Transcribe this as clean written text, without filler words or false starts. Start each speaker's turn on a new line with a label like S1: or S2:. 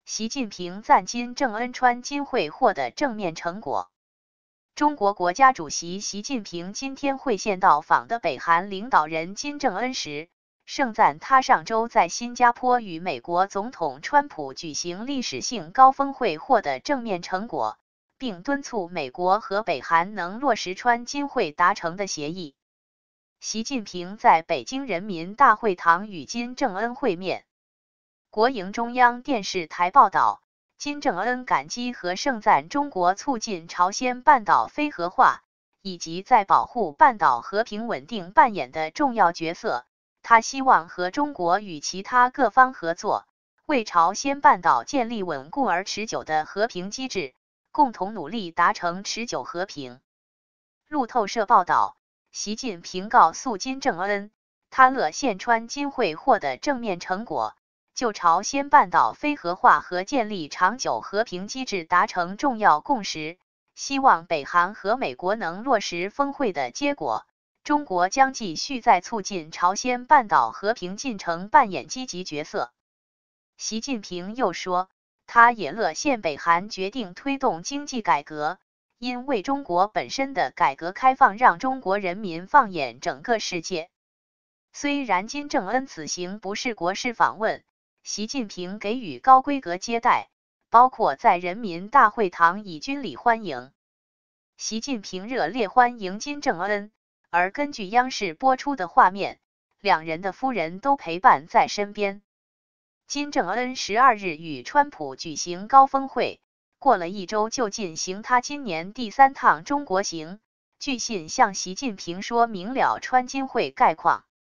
S1: 习近平赞金正恩川金会获得正面成果。中国国家主席习近平今天会见到访的北韩领导人金正恩时，盛赞他上周在新加坡与美国总统川普举行历史性高峰会获得正面成果，并敦促美国和北韩能落实川金会达成的协议。习近平在北京人民大会堂与金正恩会面。国营中央电视台报道，金正恩感激和盛赞中国促进朝鲜半岛非核化，以及在保护半岛和平稳定扮演的重要角色。他希望和中国与其他各方合作，为朝鲜半岛建立稳固而持久的和平机制，共同努力达成持久和平。路透社报道，习近平告诉金正恩，他乐见川金会获得正面成果，就朝鲜半岛非核化和建立长久和平机制达成重要共识，希望北韩和美国能落实峰会的结果。中国将继续在促进朝鲜半岛和平进程扮演积极角色。习近平又说，他也乐见北韩决定推动经济改革，因为中国本身的改革开放让中国人民放眼整个世界。虽然金正恩此行不是国事访问，习近平给予高规格接待，包括在人民大会堂以军礼欢迎。习近平热烈欢迎金正恩，而根据央视播出的画面，两人的夫人都陪伴在身边。金正恩12日与川普举行高峰会，过了一周就进行他今年第3趟中国行，据信向习近平说明了川金会概况。